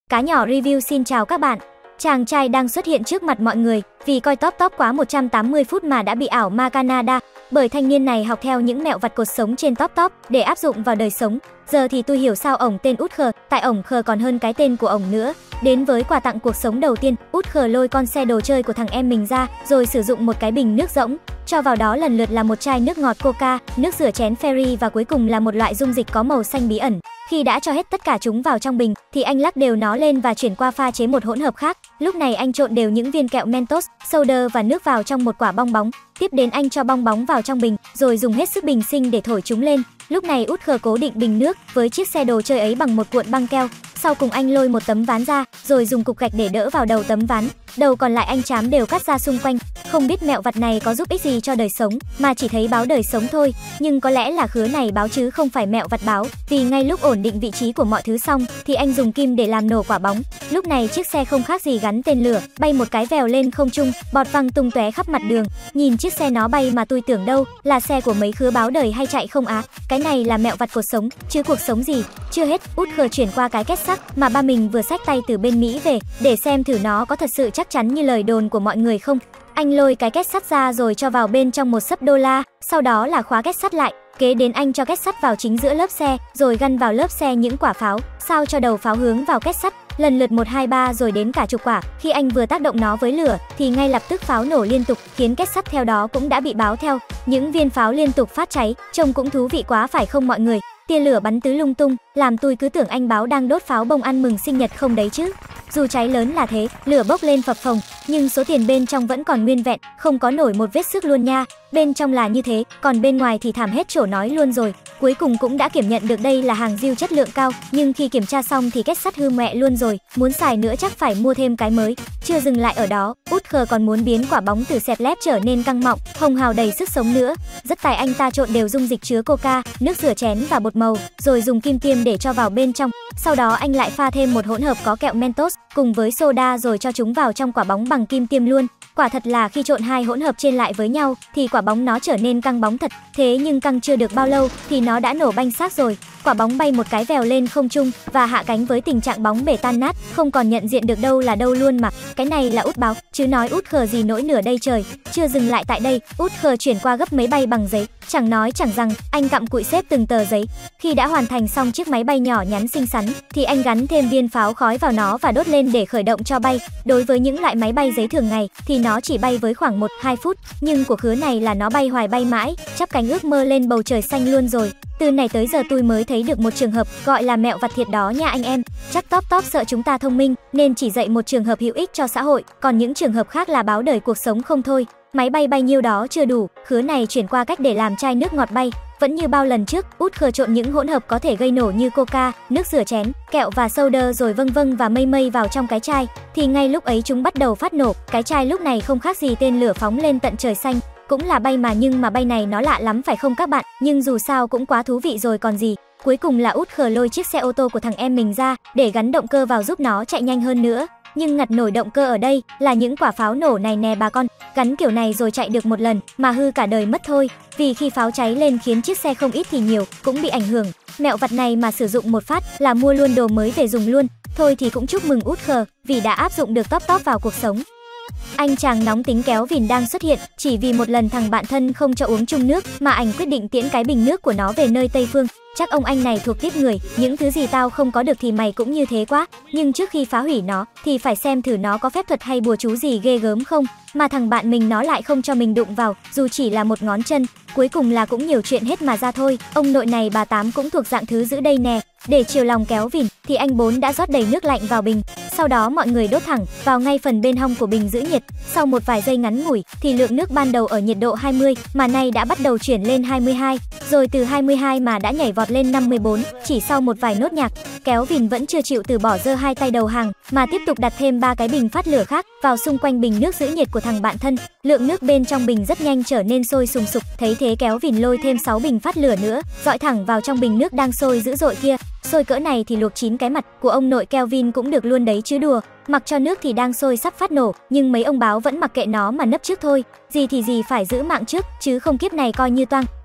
Cá nhỏ review xin chào các bạn. Chàng trai đang xuất hiện trước mặt mọi người vì coi top quá 180 phút mà đã bị ảo ma Canada. Bởi thanh niên này học theo những mẹo vặt cột sống trên top để áp dụng vào đời sống. Giờ thì tôi hiểu sao ổng tên út khờ, tại ổng khờ còn hơn cái tên của ổng nữa. Đến với quà tặng cuộc sống đầu tiên, út khờ lôi con xe đồ chơi của thằng em mình ra, rồi sử dụng một cái bình nước rỗng, cho vào đó lần lượt là một chai nước ngọt Coca, nước rửa chén Fairy và cuối cùng là một loại dung dịch có màu xanh bí ẩn. Khi đã cho hết tất cả chúng vào trong bình, thì anh lắc đều nó lên và chuyển qua pha chế một hỗn hợp khác. Lúc này anh trộn đều những viên kẹo Mentos, soda và nước vào trong một quả bong bóng. Tiếp đến anh cho bong bóng vào trong bình, rồi dùng hết sức bình sinh để thổi chúng lên. Lúc này út khờ cố định bình nước với chiếc xe đồ chơi ấy bằng một cuộn băng keo. Sau cùng anh lôi một tấm ván ra, rồi dùng cục gạch để đỡ vào đầu tấm ván. Đầu còn lại anh chám đều cắt ra xung quanh. Không biết mẹo vặt này có giúp ích gì cho đời sống, mà chỉ thấy báo đời sống thôi. Nhưng có lẽ là khứa này báo chứ không phải mẹo vặt báo. Vì ngay lúc ổn định vị trí của mọi thứ xong, thì anh dùng kim để làm nổ quả bóng. Lúc này chiếc xe không khác gì gắn tên lửa, bay một cái vèo lên không trung, bọt văng tung tóe khắp mặt đường. Nhìn chiếc xe nó bay mà tôi tưởng đâu là xe của mấy khứa báo đời hay chạy không á. Cái này là mẹo vặt cuộc sống, chứ cuộc sống gì. Chưa hết, út khờ chuyển qua cái két sắt mà ba mình vừa xách tay từ bên Mỹ về, để xem thử nó có thật sự chắc chắn như lời đồn của mọi người không. Anh lôi cái két sắt ra rồi cho vào bên trong một xấp đô la, sau đó là khóa két sắt lại. Kế đến anh cho két sắt vào chính giữa lớp xe, rồi gắn vào lớp xe những quả pháo, sao cho đầu pháo hướng vào két sắt, lần lượt 1, 2, 3 rồi đến cả chục quả. Khi anh vừa tác động nó với lửa, thì ngay lập tức pháo nổ liên tục, khiến két sắt theo đó cũng đã bị báo theo. Những viên pháo liên tục phát cháy, trông cũng thú vị quá phải không mọi người? Tia lửa bắn tứ lung tung, làm tôi cứ tưởng anh báo đang đốt pháo bông ăn mừng sinh nhật không đấy chứ. Dù cháy lớn là thế, lửa bốc lên phập phồng, nhưng số tiền bên trong vẫn còn nguyên vẹn, không có nổi một vết xước luôn nha. Bên trong là như thế, còn bên ngoài thì thảm hết chỗ nói luôn rồi. Cuối cùng cũng đã kiểm nhận được đây là hàng diêu chất lượng cao, nhưng khi kiểm tra xong thì két sắt hư mẹ luôn rồi, muốn xài nữa chắc phải mua thêm cái mới. Chưa dừng lại ở đó, út khờ còn muốn biến quả bóng từ xẹp lép trở nên căng mọng, hồng hào đầy sức sống nữa. Rất tài anh ta trộn đều dung dịch chứa Coca, nước rửa chén và bột màu, rồi dùng kim tiêm để cho vào bên trong. Sau đó anh lại pha thêm một hỗn hợp có kẹo Mentos cùng với soda rồi cho chúng vào trong quả bóng bằng kim tiêm luôn. Quả thật là khi trộn hai hỗn hợp trên lại với nhau thì quả bóng nó trở nên căng bóng thật. Thế nhưng căng chưa được bao lâu thì nó đã nổ banh xác rồi. Quả bóng bay một cái vèo lên không trung và hạ cánh với tình trạng bóng bể tan nát, không còn nhận diện được đâu là đâu luôn mà. Cái này là út báo, chứ nói út khờ gì nỗi nửa đây trời. Chưa dừng lại tại đây, út khờ chuyển qua gấp máy bay bằng giấy. Chẳng nói chẳng rằng, anh cặm cụi xếp từng tờ giấy. Khi đã hoàn thành xong chiếc máy bay nhỏ nhắn xinh xắn, thì anh gắn thêm viên pháo khói vào nó và đốt lên để khởi động cho bay. Đối với những loại máy bay giấy thường ngày thì nó chỉ bay với khoảng 1-2 phút, nhưng của khứa này là nó bay hoài bay mãi, chắp cánh ước mơ lên bầu trời xanh luôn rồi. Từ này tới giờ tôi mới thấy được một trường hợp gọi là mẹo vặt thiệt đó nha anh em. Chắc top sợ chúng ta thông minh nên chỉ dạy một trường hợp hữu ích cho xã hội, còn những trường hợp khác là báo đời cuộc sống không thôi. Máy bay bay nhiêu đó chưa đủ, khứa này chuyển qua cách để làm chai nước ngọt bay. Vẫn như bao lần trước, út khờ trộn những hỗn hợp có thể gây nổ như Coca, nước rửa chén, kẹo và soda rồi vâng và mây vào trong cái chai. Thì ngay lúc ấy chúng bắt đầu phát nổ, cái chai lúc này không khác gì tên lửa phóng lên tận trời xanh. Cũng là bay mà, nhưng mà bay này nó lạ lắm phải không các bạn? Nhưng dù sao cũng quá thú vị rồi còn gì. Cuối cùng là út khờ lôi chiếc xe ô tô của thằng em mình ra để gắn động cơ vào giúp nó chạy nhanh hơn nữa. Nhưng ngặt nổi động cơ ở đây là những quả pháo nổ này nè bà con. Gắn kiểu này rồi chạy được một lần mà hư cả đời mất thôi. Vì khi pháo cháy lên khiến chiếc xe không ít thì nhiều cũng bị ảnh hưởng. Mẹo vặt này mà sử dụng một phát là mua luôn đồ mới về dùng luôn. Thôi thì cũng chúc mừng út khờ vì đã áp dụng được top vào cuộc sống. Anh chàng nóng tính kéo vìn đang xuất hiện chỉ vì một lần thằng bạn thân không cho uống chung nước mà anh quyết định tiễn cái bình nước của nó về nơi Tây Phương. Chắc ông anh này thuộc tiếp người, những thứ gì tao không có được thì mày cũng như thế quá. Nhưng trước khi phá hủy nó thì phải xem thử nó có phép thuật hay bùa chú gì ghê gớm không. Mà thằng bạn mình nó lại không cho mình đụng vào, dù chỉ là một ngón chân. Cuối cùng là cũng nhiều chuyện hết mà ra thôi. Ông nội này bà Tám cũng thuộc dạng thứ giữ đây nè. Để chiều lòng kéo vìn thì anh Bốn đã rót đầy nước lạnh vào bình. Sau đó mọi người đốt thẳng vào ngay phần bên hông của bình giữ nhiệt. Sau một vài giây ngắn ngủi thì lượng nước ban đầu ở nhiệt độ 20 mà nay đã bắt đầu chuyển lên 22. Rồi từ 22 mà đã nhảy vọt lên 54. Chỉ sau một vài nốt nhạc, kéo vìn vẫn chưa chịu từ bỏ giơ hai tay đầu hàng mà tiếp tục đặt thêm 3 cái bình phát lửa khác vào xung quanh bình nước giữ nhiệt của thằng bạn thân. Lượng nước bên trong bình rất nhanh trở nên sôi sùng sục. Thấy thế kéo vìn lôi thêm 6 bình phát lửa nữa, dọi thẳng vào trong bình nước đang sôi dữ dội kia. Sôi cỡ này thì luộc 9 cái mặt của ông nội Kelvin cũng được luôn đấy chứ đùa. Mặc cho nước thì đang sôi sắp phát nổ, nhưng mấy ông báo vẫn mặc kệ nó mà nấp trước thôi. Gì thì gì phải giữ mạng trước, chứ không kiếp này coi như toang.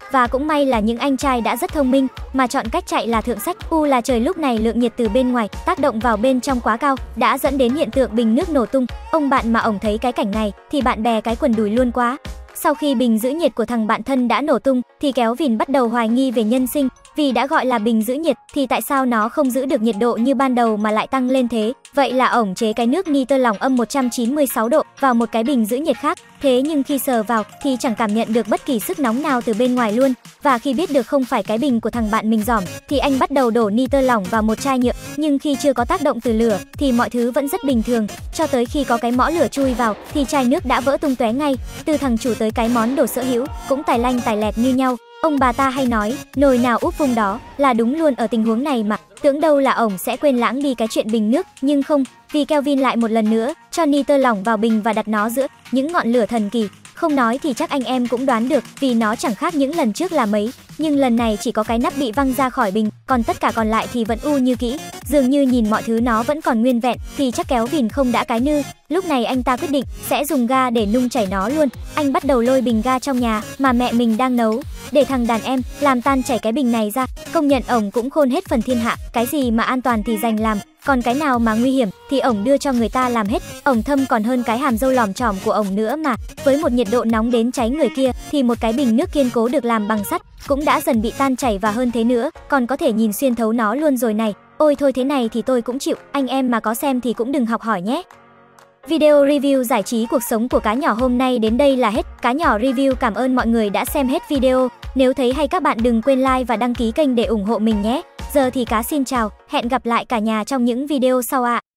Và cũng may là những anh trai đã rất thông minh, mà chọn cách chạy là thượng sách. Là trời lúc này lượng nhiệt từ bên ngoài tác động vào bên trong quá cao, đã dẫn đến hiện tượng bình nước nổ tung. Ông bạn mà ổng thấy cái cảnh này thì bạn bè cái quần đùi luôn quá. Sau khi bình giữ nhiệt của thằng bạn thân đã nổ tung thì Kelvin bắt đầu hoài nghi về nhân sinh, vì đã gọi là bình giữ nhiệt thì tại sao nó không giữ được nhiệt độ như ban đầu mà lại tăng lên thế. Vậy là ổng chế cái nước nitơ lỏng âm 196 độ vào một cái bình giữ nhiệt khác. Thế nhưng khi sờ vào thì chẳng cảm nhận được bất kỳ sức nóng nào từ bên ngoài luôn. Và khi biết được không phải cái bình của thằng bạn mình giỏm thì anh bắt đầu đổ nitơ lỏng vào một chai nhựa. Nhưng khi chưa có tác động từ lửa thì mọi thứ vẫn rất bình thường, cho tới khi có cái mõ lửa chui vào thì chai nước đã vỡ tung tóe ngay. Từ thằng chủ tới cái món đồ sở hữu cũng tài lanh tài lẹt như nhau. Ông bà ta hay nói, nồi nào úp vung đó, là đúng luôn ở tình huống này mà. Tưởng đâu là ổng sẽ quên lãng đi cái chuyện bình nước, nhưng không, vì Kelvin lại một lần nữa cho nitơ lỏng vào bình và đặt nó giữa những ngọn lửa thần kỳ. Không nói thì chắc anh em cũng đoán được, vì nó chẳng khác những lần trước là mấy. Nhưng lần này chỉ có cái nắp bị văng ra khỏi bình, còn tất cả còn lại thì vẫn u như kỹ. Dường như nhìn mọi thứ nó vẫn còn nguyên vẹn, thì chắc Kelvin không đã cái nư. Lúc này anh ta quyết định sẽ dùng ga để nung chảy nó luôn. Anh bắt đầu lôi bình ga trong nhà mà mẹ mình đang nấu, để thằng đàn em làm tan chảy cái bình này ra. Công nhận ổng cũng khôn hết phần thiên hạ, cái gì mà an toàn thì dành làm, còn cái nào mà nguy hiểm thì ổng đưa cho người ta làm hết. Ổng thâm còn hơn cái hàm râu lòm chỏm của ổng nữa mà. Với một nhiệt độ nóng đến cháy người kia thì một cái bình nước kiên cố được làm bằng sắt cũng đã dần bị tan chảy, và hơn thế nữa còn có thể nhìn xuyên thấu nó luôn rồi này. Ôi thôi, thế này thì tôi cũng chịu, anh em mà có xem thì cũng đừng học hỏi nhé. Video review giải trí cuộc sống của Cá Nhỏ hôm nay đến đây là hết. Cá Nhỏ review cảm ơn mọi người đã xem hết video. Nếu thấy hay các bạn đừng quên like và đăng ký kênh để ủng hộ mình nhé. Giờ thì Cá xin chào, hẹn gặp lại cả nhà trong những video sau ạ.